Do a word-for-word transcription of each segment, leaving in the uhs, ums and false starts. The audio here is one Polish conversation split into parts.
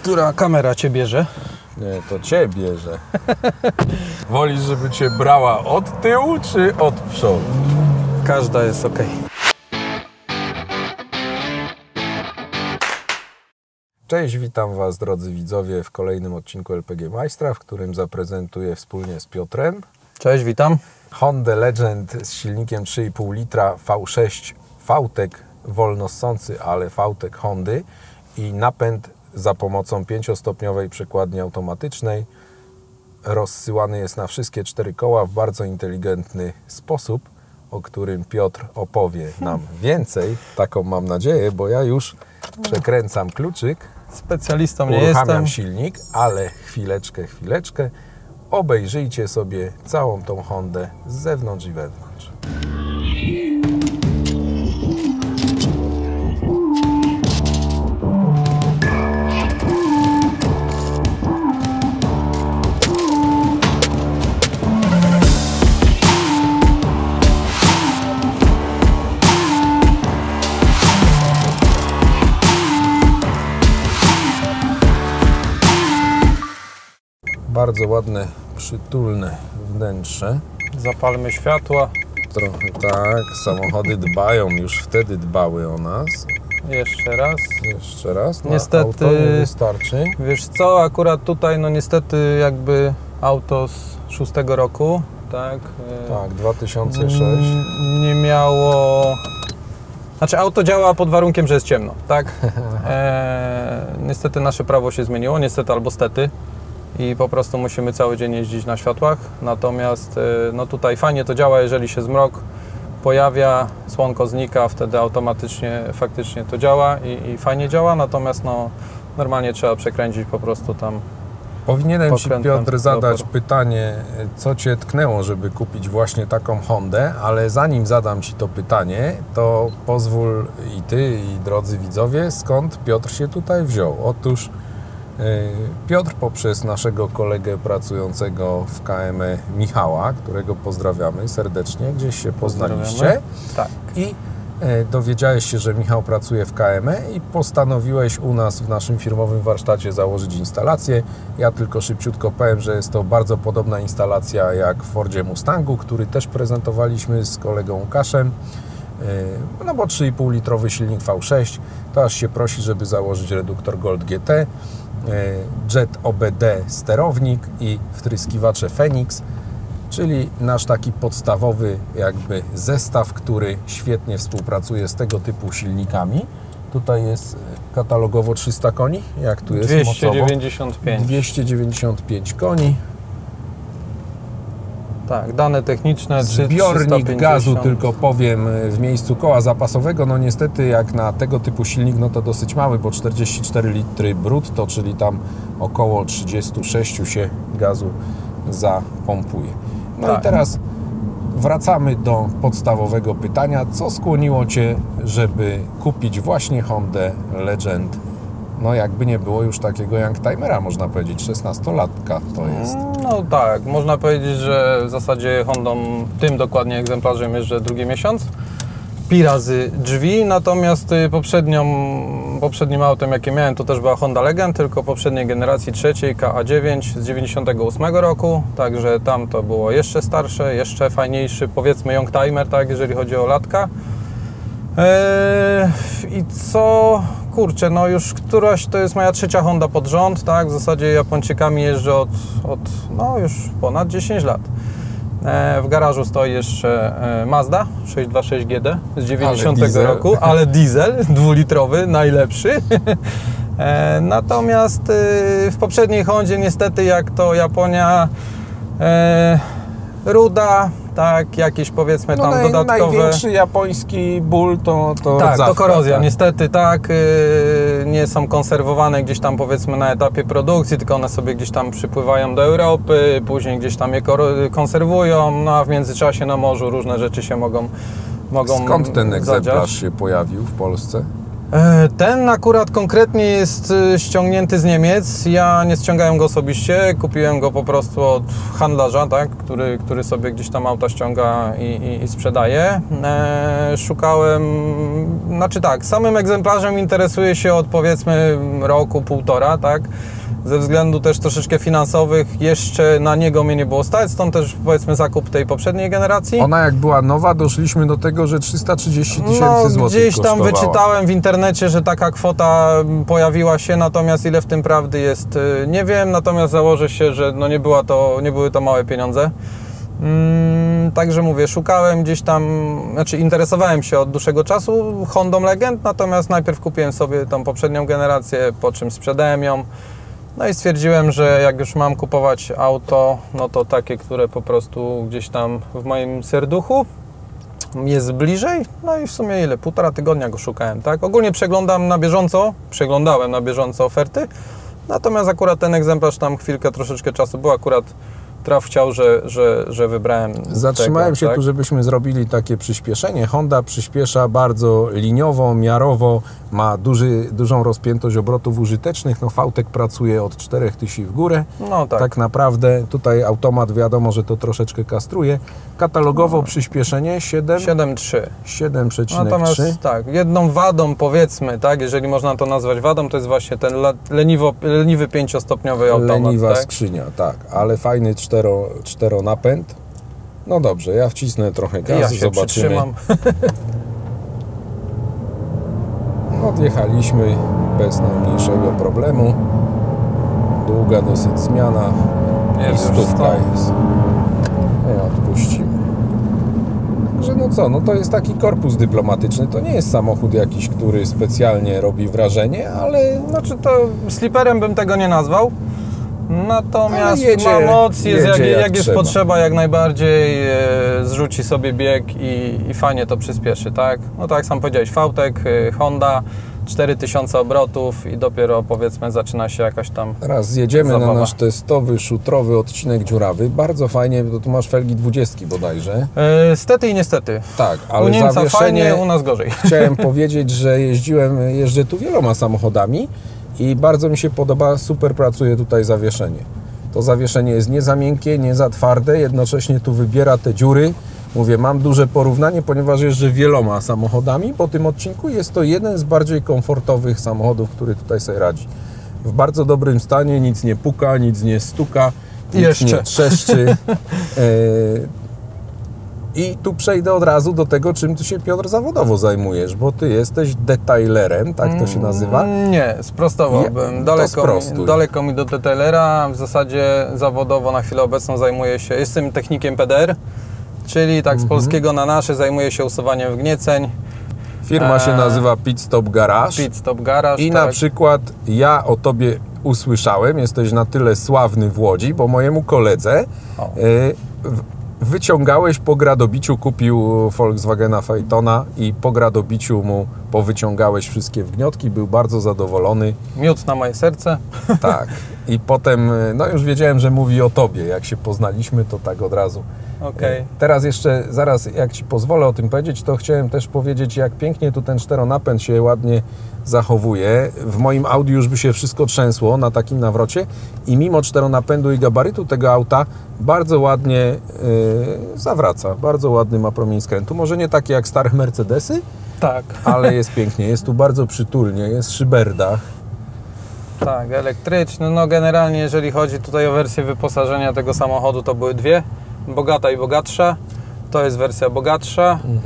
Która kamera cię bierze? Nie, to cię bierze. Wolisz, żeby cię brała od tyłu czy od przodu? Każda jest ok. Cześć, witam Was, drodzy widzowie, w kolejnym odcinku L P G Majstra, w którym zaprezentuję wspólnie z Piotrem Cześć, witam. Honda Legend z silnikiem trzy i pół litra V sześć V-Tech, wolno ssący, ale V-Tech Hondy i napęd za pomocą pięciostopniowej przekładni automatycznej. Rozsyłany jest na wszystkie cztery koła w bardzo inteligentny sposób, o którym Piotr opowie nam więcej. Taką mam nadzieję, bo ja już przekręcam kluczyk. Specjalistą nie Uruchamiam jestem. silnik, ale chwileczkę, chwileczkę. Obejrzyjcie sobie całą tą Hondę z zewnątrz i wewnątrz. Bardzo ładne, przytulne wnętrze. Zapalmy światła. Trochę tak, samochody dbają, już wtedy dbały o nas. Jeszcze raz. Jeszcze raz, na Niestety, auto nie wystarczy. Wiesz co, akurat tutaj no niestety jakby auto z szóstego roku, tak? Tak, dwa tysiące sześć. n- Nie miało... Znaczy auto działa pod warunkiem, że jest ciemno, tak? E, niestety nasze prawo się zmieniło, niestety albo stety. I po prostu musimy cały dzień jeździć na światłach. Natomiast no tutaj fajnie to działa, jeżeli się zmrok pojawia, słonko znika, wtedy automatycznie faktycznie to działa i, i fajnie działa. Natomiast no, normalnie trzeba przekręcić po prostu tam. Powinienem Ci, Pokrętłem Piotr, zadać dopór. pytanie, co Cię tknęło, żeby kupić właśnie taką Hondę, ale zanim zadam Ci to pytanie, to pozwól i Ty, i drodzy widzowie, skąd Piotr się tutaj wziął. Otóż Piotr poprzez naszego kolegę pracującego w K M E Michała, którego pozdrawiamy serdecznie, gdzieś się poznaliście. Tak. I dowiedziałeś się, że Michał pracuje w K M E i postanowiłeś u nas w naszym firmowym warsztacie założyć instalację. Ja tylko szybciutko powiem, że jest to bardzo podobna instalacja jak w Fordzie Mustangu, który też prezentowaliśmy z kolegą Łukaszem. No bo trzy i pół litrowy silnik V sześć, to aż się prosi, żeby założyć reduktor Gold G T, jet O B D sterownik i wtryskiwacze Phoenix, czyli nasz taki podstawowy jakby zestaw, który świetnie współpracuje z tego typu silnikami. Tutaj jest katalogowo trzysta koni, jak tu jest dwieście mocowo? dziewięćdziesiąt pięć. dwieście dziewięćdziesiąt pięć koni. Tak, dane techniczne. Zbiornik gazu, tylko powiem, w miejscu koła zapasowego, no niestety jak na tego typu silnik, no to dosyć mały, bo czterdzieści cztery litry brutto, czyli tam około trzydzieści sześć się gazu zapompuje. No tak. I teraz wracamy do podstawowego pytania, co skłoniło Cię, żeby kupić właśnie Hondę Legend? No jakby nie było już takiego youngtimera, można powiedzieć, szesnastolatka to jest. No tak, można powiedzieć, że w zasadzie Hondą, tym dokładnie egzemplarzem jeżdżę drugi miesiąc. Pi razy drzwi, natomiast poprzednią, poprzednim autem jakie miałem to też była Honda Legend, tylko poprzedniej generacji trzeciej K A dziewięć z dziewięćdziesiątego ósmego roku, także tam to było jeszcze starsze, jeszcze fajniejszy, powiedzmy youngtimer, tak, jeżeli chodzi o latka. Eee, I co, kurczę, no już któraś, to jest moja trzecia Honda pod rząd, tak, w zasadzie Japończykami jeżdżę od, od no już ponad dziesięć lat. Eee, w garażu stoi jeszcze e, Mazda sześćset dwadzieścia sześć G D z dziewięćdziesiątego roku, ale diesel, dwulitrowy, najlepszy. eee, natomiast e, w poprzedniej Hondzie niestety, jak to Japonia, e, ruda, tak, jakieś powiedzmy tam no naj, dodatkowe... Największy japoński ból to, to Tak, rdzawka, to korozja. tak. Niestety tak, yy, nie są konserwowane gdzieś tam powiedzmy na etapie produkcji, tylko one sobie gdzieś tam przypływają do Europy, później gdzieś tam je konserwują, no a w międzyczasie na morzu różne rzeczy się mogą mogą Skąd ten egzemplarz zadziać. się pojawił w Polsce? Ten akurat konkretnie jest ściągnięty z Niemiec. Ja nie ściągałem go osobiście, kupiłem go po prostu od handlarza, tak, który, który sobie gdzieś tam auta ściąga i, i, i sprzedaje. E, szukałem, znaczy tak, samym egzemplarzem interesuję się od powiedzmy roku, półtora, tak. Ze względu też troszeczkę finansowych jeszcze na niego mnie nie było stać, stąd też powiedzmy zakup tej poprzedniej generacji. Ona jak była nowa, doszliśmy do tego, że trzysta trzydzieści tysięcy no, złotych gdzieś tam kosztowała. wyczytałem w internecie, że taka kwota pojawiła się, natomiast ile w tym prawdy jest, nie wiem, natomiast założę się, że no nie, była to, nie były to małe pieniądze. Hmm, także mówię, szukałem gdzieś tam, znaczy interesowałem się od dłuższego czasu Hondą Legend, natomiast najpierw kupiłem sobie tą poprzednią generację, po czym sprzedałem ją. No i stwierdziłem, że jak już mam kupować auto, no to takie, które po prostu gdzieś tam w moim serduchu jest bliżej. No i w sumie ile? Półtora tygodnia go szukałem, tak? Ogólnie przeglądam na bieżąco, przeglądałem na bieżąco oferty, natomiast akurat ten egzemplarz tam chwilkę, troszeczkę czasu był, akurat traf chciał, że, że, że wybrałem Zatrzymałem tego, się tak? tu, żebyśmy zrobili takie przyspieszenie. Honda przyspiesza bardzo liniowo, miarowo, ma duży, dużą rozpiętość obrotów użytecznych. No, Fautek pracuje od czterech tysięcy w górę. No tak. Tak naprawdę tutaj automat, wiadomo, że to troszeczkę kastruje. Katalogowo no. przyspieszenie siedem przecinek trzy. Natomiast tak, jedną wadą powiedzmy, tak, jeżeli można to nazwać wadą, to jest właśnie ten leniwo, leniwy pięciostopniowy automat. Leniwa tak? skrzynia, tak, ale fajny cztero, czteronapęd. No dobrze, ja wcisnę trochę gazu, ja się zobaczymy. Odjechaliśmy bez najmniejszego problemu. Długa dosyć zmiana. Jest i stówka jest. I odpuścimy. Także no co, no to jest taki korpus dyplomatyczny. To nie jest samochód jakiś, który specjalnie robi wrażenie, ale... Znaczy to sliperem bym tego nie nazwał. Natomiast jedzie, ma moc, jest jak, jak, jak jest trzeba. potrzeba, jak najbardziej e, zrzuci sobie bieg i, i fajnie to przyspieszy, tak? No tak jak sam powiedziałeś, Fautek, e, Honda, cztery tysiące obrotów i dopiero powiedzmy zaczyna się jakaś tam Teraz zjedziemy zabawa. na nasz testowy, szutrowy odcinek dziurawy. Bardzo fajnie, bo tu masz felgi dwudziestki bodajże. E, stety i niestety. Tak, ale u Niemca zawieszenie, fajnie, u nas gorzej. Chciałem powiedzieć, że jeździłem, jeżdżę tu wieloma samochodami i bardzo mi się podoba, super pracuje tutaj zawieszenie. To zawieszenie jest nie za miękkie, nie za twarde, jednocześnie tu wybiera te dziury. Mówię, mam duże porównanie, ponieważ jeżdżę wieloma samochodami. Po tym odcinku jest to jeden z bardziej komfortowych samochodów, który tutaj sobie radzi. W bardzo dobrym stanie, nic nie puka, nic nie stuka, nic Jeszcze. nie trzeszczy. I tu przejdę od razu do tego, czym ty się, Piotr, zawodowo zajmujesz, bo ty jesteś detailerem, tak to się nazywa? Nie, sprostowałbym. Daleko, mi, daleko mi do detailera. W zasadzie zawodowo na chwilę obecną zajmuję się, jestem technikiem P D R, czyli tak z Mhm. polskiego na nasze zajmuję się usuwaniem wgnieceń. Firma się nazywa Pit Stop Garage. Pit Stop Garage, I tak. na przykład ja o tobie usłyszałem, jesteś na tyle sławny w Łodzi, bo mojemu koledze O. y, wyciągałeś po gradobiciu, kupił Volkswagena Phaetona i po gradobiciu mu powyciągałeś wszystkie wgniotki, był bardzo zadowolony. Miód na moje serce. Tak. I potem, no już wiedziałem, że mówi o tobie. Jak się poznaliśmy, to tak od razu. Okay. Teraz jeszcze, zaraz jak ci pozwolę o tym powiedzieć, to chciałem też powiedzieć, jak pięknie tu ten czteronapęd się ładnie zachowuje. W moim Audi już by się wszystko trzęsło na takim nawrocie i mimo czteronapędu i gabarytu tego auta bardzo ładnie yy, zawraca. Bardzo ładny ma promień skrętu. Może nie taki jak stare Mercedesy, tak. ale jest pięknie. Jest tu bardzo przytulnie, jest szyberdach. Tak, elektryczny. No generalnie jeżeli chodzi tutaj o wersję wyposażenia tego samochodu, to były dwie. Bogata i bogatsza. To jest wersja bogatsza. Mhm.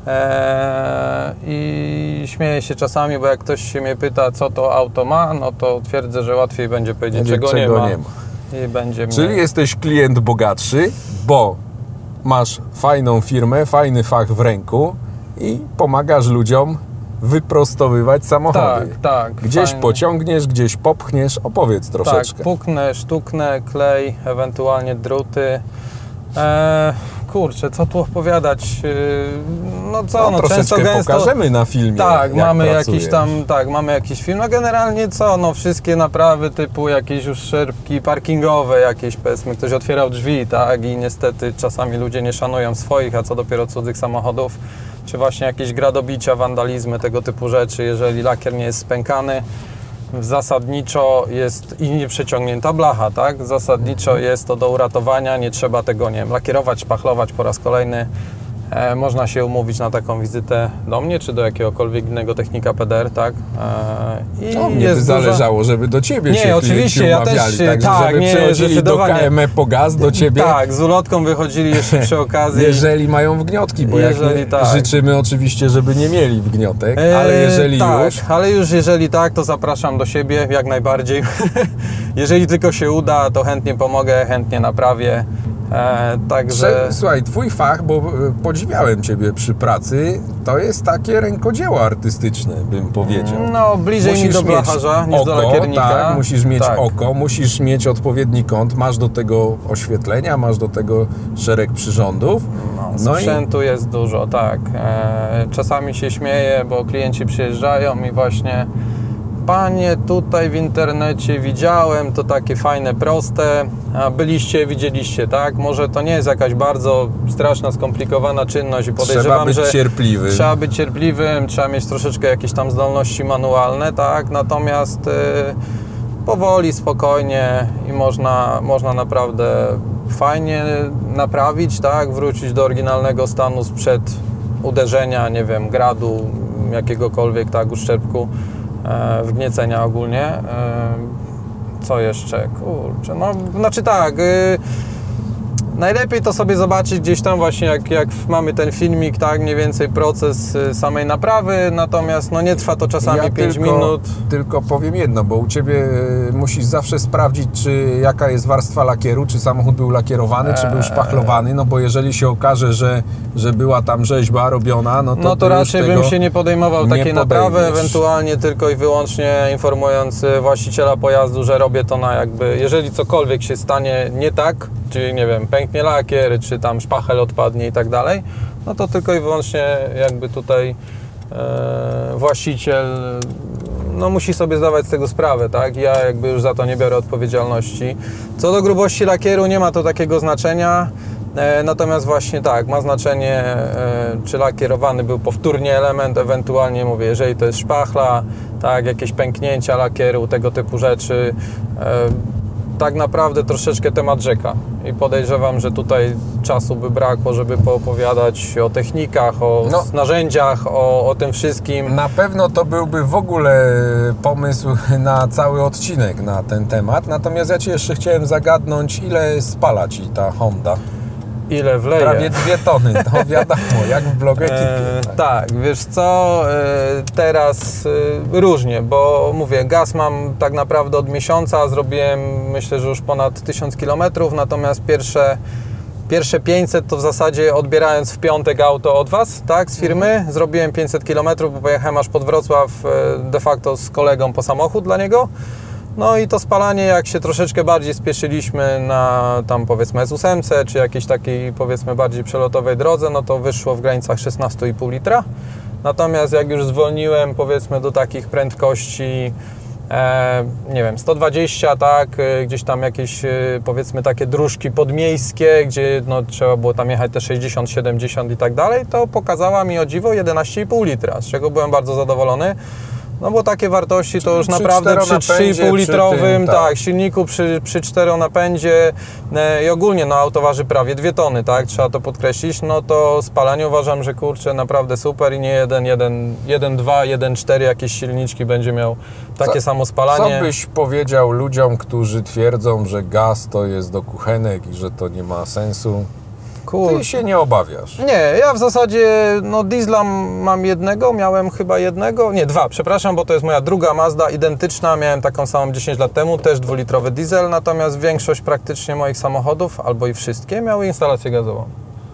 Eee, I śmieję się czasami, bo jak ktoś się mnie pyta, co to auto ma, no to twierdzę, że łatwiej będzie powiedzieć, będzie, czego, czego nie ma. nie ma. I będzie Czyli mnie... jesteś klient bogatszy, bo masz fajną firmę, fajny fach w ręku i pomagasz ludziom wyprostowywać samochody. Tak, tak. Gdzieś fajnie. pociągniesz, gdzieś popchniesz, opowiedz troszeczkę. Tak, puknę, sztuknę, klej, ewentualnie druty. Eee, kurczę, co tu opowiadać? Eee, no co, no, no często troszeczkę gęsto... pokażemy na filmie. Tak, jak mamy pracujesz. jakiś tam, tak, mamy jakiś film. No generalnie co, no wszystkie naprawy typu jakieś już szerpki parkingowe, jakieś powiedzmy, ktoś otwierał drzwi, tak, i niestety czasami ludzie nie szanują swoich, a co dopiero cudzych samochodów. czy właśnie jakieś gradobicia, wandalizmy, tego typu rzeczy, jeżeli lakier nie jest spękany, zasadniczo jest i nieprzeciągnięta blacha, tak? Zasadniczo jest to do uratowania, nie trzeba tego, nie wiem, lakierować, szpachlować po raz kolejny. E, można się umówić na taką wizytę do mnie, czy do jakiegokolwiek innego technika P D R, tak? E, I no, mnie by zależało, duża... żeby do Ciebie nie, się oczywiście, ja też, także tak, żeby nie, przychodzili do K M E po gaz do Ciebie. Tak, z ulotką wychodzili jeszcze przy okazji. Jeżeli mają wgniotki, bo jeżeli, jak tak. życzymy oczywiście, żeby nie mieli wgniotek, e, ale jeżeli tak, już... ale już jeżeli tak, to zapraszam do siebie, jak najbardziej. Jeżeli tylko się uda, to chętnie pomogę, chętnie naprawię. E, także... Słuchaj, Twój fach, bo podziwiałem Ciebie przy pracy, to jest takie rękodzieło artystyczne, bym powiedział. No, bliżej musisz mi do blacharza niż oko, do lakiernika. Tak, musisz mieć tak. oko, musisz mieć odpowiedni kąt, masz do tego oświetlenia, masz do tego szereg przyrządów. No, sprzętu i... jest dużo, tak. E, czasami się śmieję, bo klienci przyjeżdżają i właśnie Panie, tutaj w internecie widziałem, to takie fajne, proste, a byliście, widzieliście, tak? Może to nie jest jakaś bardzo straszna, skomplikowana czynność i podejrzewam, trzeba być że cierpliwym. Trzeba być cierpliwym, trzeba mieć troszeczkę jakieś tam zdolności manualne, tak? Natomiast y, powoli, spokojnie i można, można naprawdę fajnie naprawić, tak? Wrócić do oryginalnego stanu sprzed uderzenia, nie wiem, gradu, jakiegokolwiek, tak, uszczerbku. Wgniecenia ogólnie. Co jeszcze? Kurczę, no, znaczy tak, najlepiej to sobie zobaczyć gdzieś tam właśnie, jak, jak mamy ten filmik, tak, mniej więcej proces samej naprawy, natomiast no nie trwa to czasami ja pięć tylko, minut. Tylko powiem jedno, bo u Ciebie musisz zawsze sprawdzić, czy jaka jest warstwa lakieru, czy samochód był lakierowany, eee. czy był szpachlowany, no bo jeżeli się okaże, że, że była tam rzeźba robiona, no to No to raczej bym się nie podejmował nie takiej naprawy, ewentualnie tylko i wyłącznie informując właściciela pojazdu, że robię to na jakby, jeżeli cokolwiek się stanie nie tak, czyli nie wiem, pęknie lakier, czy tam szpachel odpadnie i tak dalej, no to tylko i wyłącznie jakby tutaj e, właściciel no musi sobie zdawać z tego sprawę, tak? Ja jakby już za to nie biorę odpowiedzialności. Co do grubości lakieru, nie ma to takiego znaczenia, e, natomiast właśnie tak, ma znaczenie, e, czy lakierowany był powtórnie element, ewentualnie mówię, jeżeli to jest szpachla, tak, jakieś pęknięcia lakieru, tego typu rzeczy, e, tak naprawdę troszeczkę temat rzeka i podejrzewam, że tutaj czasu by brakło, żeby poopowiadać o technikach, o no, narzędziach, o, o tym wszystkim. Na pewno to byłby w ogóle pomysł na cały odcinek na ten temat, natomiast ja Cię jeszcze chciałem zagadnąć, ile spala Ci ta Honda? Ile wleje? Prawie dwie tony, to wiadomo, jak w blogekipie. E, tak. tak, wiesz co, e, teraz e, różnie, bo mówię, gaz mam tak naprawdę od miesiąca, zrobiłem myślę, że już ponad tysiąc kilometrów, natomiast pierwsze, pierwsze pięćset to w zasadzie odbierając w piątek auto od Was, tak, z firmy, mhm. zrobiłem pięćset kilometrów, bo pojechałem aż pod Wrocław e, de facto z kolegą po samochód dla niego. No i to spalanie, jak się troszeczkę bardziej spieszyliśmy na tam powiedzmy S osiem, czy jakiejś takiej powiedzmy bardziej przelotowej drodze, no to wyszło w granicach szesnaście i pół litra. Natomiast jak już zwolniłem powiedzmy do takich prędkości, e, nie wiem, sto dwadzieścia, tak, gdzieś tam jakieś powiedzmy takie dróżki podmiejskie, gdzie no, trzeba było tam jechać te sześćdziesiąt, siedemdziesiąt i tak dalej, to pokazała mi o dziwo jedenaście i pół litra, z czego byłem bardzo zadowolony. No bo takie wartości to Czyli już przy naprawdę przy trzy i pół litrowym tym, tak. tak, silniku przy, przy czteronapędzie e, i ogólnie no auto waży prawie dwie tony, tak, trzeba to podkreślić, no to spalanie uważam, że kurczę naprawdę super i nie jeden, jeden, jeden, dwa, jeden, cztery jakieś silniczki będzie miał takie co, samo spalanie. Co byś powiedział ludziom, którzy twierdzą, że gaz to jest do kuchenek i że to nie ma sensu? Kur... Ty się nie obawiasz. Nie, ja w zasadzie no diesla mam jednego, miałem chyba jednego, nie dwa, przepraszam, bo to jest moja druga Mazda, identyczna, miałem taką samą dziesięć lat temu, też dwulitrowy diesel, natomiast większość praktycznie moich samochodów, albo i wszystkie, miały instalację gazową.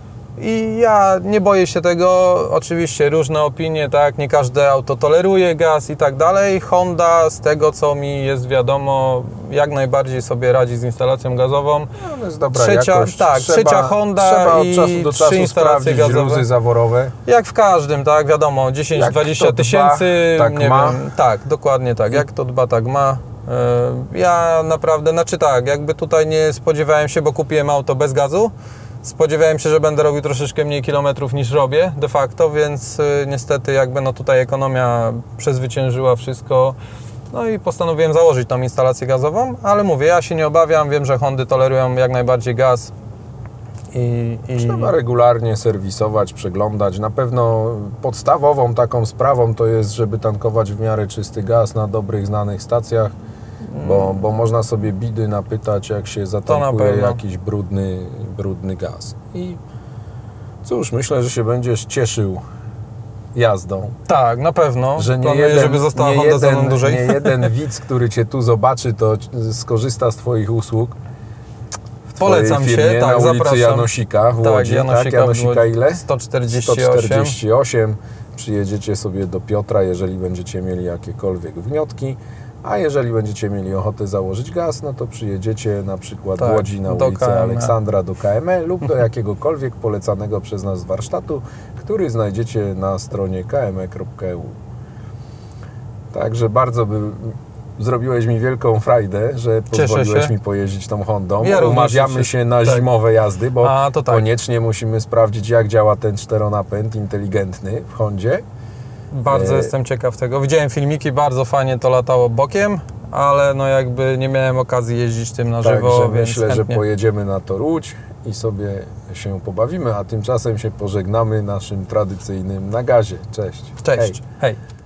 I ja nie boję się tego, oczywiście różne opinie, tak, nie każde auto toleruje gaz i tak dalej. Honda, z tego co mi jest wiadomo, jak najbardziej sobie radzi z instalacją gazową. No, to jest dobra trzecia, jakość. tak, trzeba, trzecia Honda trzeba od i czasu do czasu trzy instalacje gazowe. Ruzy zaworowe. Jak w każdym, tak, wiadomo, dziesięć dwadzieścia tysięcy, tak nie ma. wiem, tak, dokładnie tak, jak to dba, tak ma. Ja naprawdę, znaczy tak, jakby tutaj nie spodziewałem się, bo kupiłem auto bez gazu, Spodziewałem się, że będę robił troszeczkę mniej kilometrów niż robię de facto, więc y, niestety jakby no tutaj ekonomia przezwyciężyła wszystko. No i postanowiłem założyć tą instalację gazową, ale mówię, ja się nie obawiam, wiem, że Hondy tolerują jak najbardziej gaz. I, i... Trzeba regularnie serwisować, przeglądać. Na pewno podstawową taką sprawą to jest, żeby tankować w miarę czysty gaz na dobrych, znanych stacjach, bo, bo można sobie bidy napytać, jak się zatankuje jakiś brudny, brudny gaz. I cóż, myślę, że się będziesz cieszył jazdą. Tak, na pewno. Że nie Planuję, jeden, żeby została nie Honda jeden, ze mną dłużej. nie jeden widz, który Cię tu zobaczy, to skorzysta z Twoich usług. Polecam firmie, się, tak, na ulicy zapraszam. Janosika w tak, Łodzi. Janosika, tak, Janosika ile? sto czterdzieści osiem. sto czterdzieści osiem. Przyjedziecie sobie do Piotra, jeżeli będziecie mieli jakiekolwiek wgniotki, a jeżeli będziecie mieli ochotę założyć gaz, no to przyjedziecie na przykład tak, w Łodzi na ulicę K M E. Aleksandra do K M E lub do jakiegokolwiek polecanego przez nas warsztatu, który znajdziecie na stronie k m e kropka e u. Także bardzo by... Zrobiłeś mi wielką frajdę, że pozwoliłeś mi pojeździć tą Hondą. Ja Umawiamy się na tak. zimowe jazdy, bo A, to tak. koniecznie musimy sprawdzić, jak działa ten czteronapęd inteligentny w Hondzie. Bardzo e... jestem ciekaw tego. Widziałem filmiki, bardzo fajnie to latało bokiem, ale no jakby nie miałem okazji jeździć tym na żywo, Także więc myślę, chętnie. że pojedziemy na Tor Łódź i sobie się pobawimy, a tymczasem się pożegnamy naszym tradycyjnym na gazie. Cześć. Cześć. Hej. Hej.